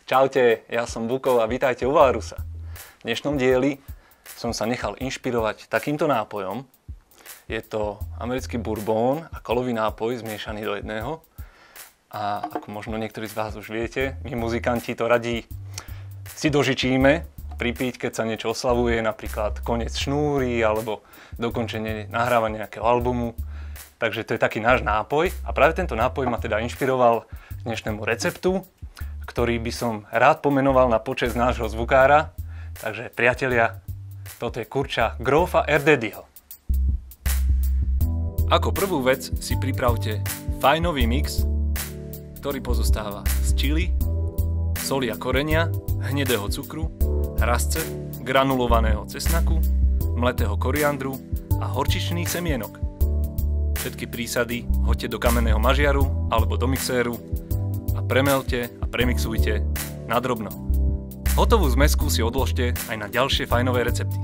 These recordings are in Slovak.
Čaute, ja som Buko a vítajte u Valrusa. V dnešnom dieli som sa nechal inšpirovať takýmto nápojom. Je to americký bourbon a kolový nápoj zmiešaný do jedného. A ako možno niektorí z vás už viete, my muzikanti to radí si dožičíme pripiť, keď sa niečo oslavuje, napríklad koniec šnúry alebo dokončenie nahrávania nejakého albumu. Takže to je taký náš nápoj a práve tento nápoj ma teda inšpiroval k dnešnému receptu, ktorý by som rád pomenoval na počesť nášho zvukára. Takže priatelia, toto je kurča Grofa Erdédyho. Ako prvú vec si pripravte fajnový mix, ktorý pozostáva z čili, soli a korenia, hnedého cukru, hrasce, granulovaného cesnaku, mletého koriandru a horčičných semienok. Všetky prísady hoďte do kamenného mažiaru alebo do mixéru a premelte a premixujte na drobno. Hotovú zmesku si odložte aj na ďalšie fajnové recepty.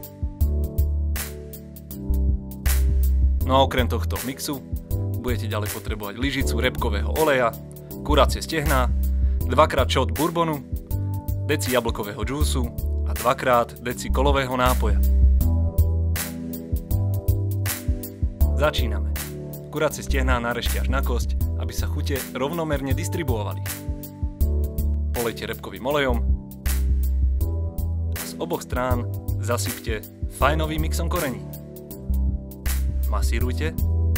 No a okrem tohto mixu budete ďalej potrebovať lyžicu repkového oleja, kuracie stehná, 2x shot bourbonu, deci jablkového džúsu a 2x deci kolového nápoja. Začíname. Kuracie stehná narežte až na kosť, aby sa chute rovnomerne distribuovali. Polejte repkovým olejom a z oboch strán zasypte fajnovým mixom korení. Masírujte.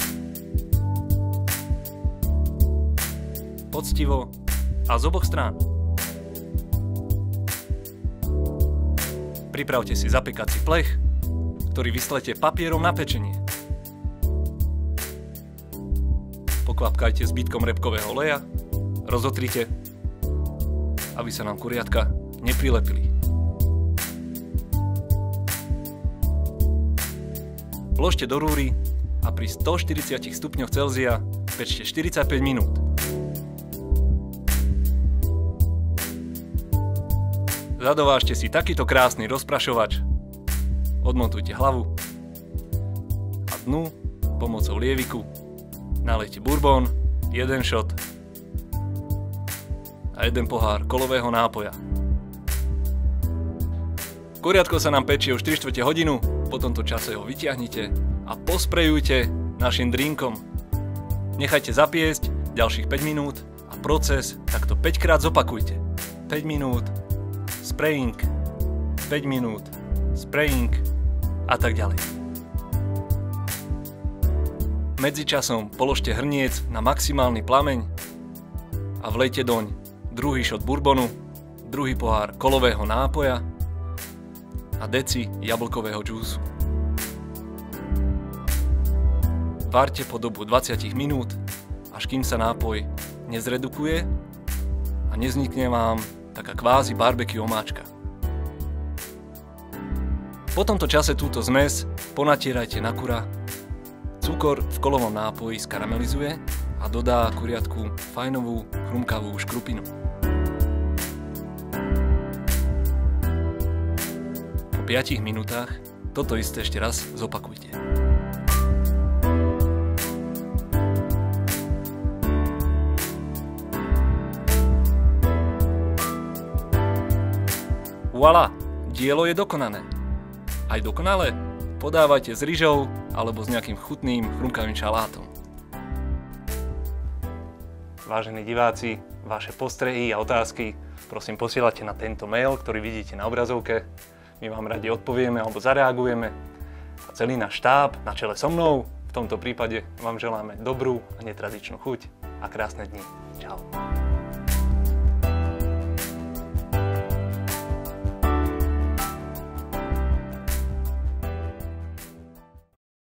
Poctivo a z oboch strán. Pripravte si zapekací plech, ktorý vyslete papierom na pečenie. Pokvapkajte zbytkom repkového oleja, rozotrite, aby sa nám kuriatka neprilepili. Vložte do rúry a pri 140 stupňoch Celzia pečte 45 minút. Zadovážte si takýto krásny rozprašovač, odmontujte hlavu a dnu pomocou lieviku nalejte bourbon, 1 shot a 1 pohár kolového nápoja. Kuriatko sa nám pečie už 3/4 hodinu, po tomto čase ho vytiahnite a posprejujte našim drinkom. Nechajte zapiesť ďalších 5 minút a proces takto 5 krát zopakujte. 5 minút, spraying, 5 minút, spraying a tak ďalej. Medzičasom položte hrniec na maximálny plameň a vlejte doň 2 shot bourbonu, 2 pohár kolového nápoja a deci jablkového džúsu. Várte po dobu 20 minút, až kým sa nápoj nezredukuje a nevznikne vám taká kvázi barbecue omáčka. Po tomto čase túto zmes ponatierajte na kura. Cukor v kolovom nápoji skaramelizuje a dodá kuriatku fajnovú, chrumkavú škrupinu. Po 5 minútach toto isté ešte raz zopakujte. Voilà, dielo je dokonané. Aj dokonale podávajte s ryžou alebo s nejakým chutným chrumkavým šalátom. Vážení diváci, vaše postrehy a otázky prosím posielate na tento mail, ktorý vidíte na obrazovke. My vám radi odpovieme alebo zareagujeme. A celý náš štáb na čele so mnou v tomto prípade vám želáme dobrú a netradičnú chuť a krásne dni. Čau.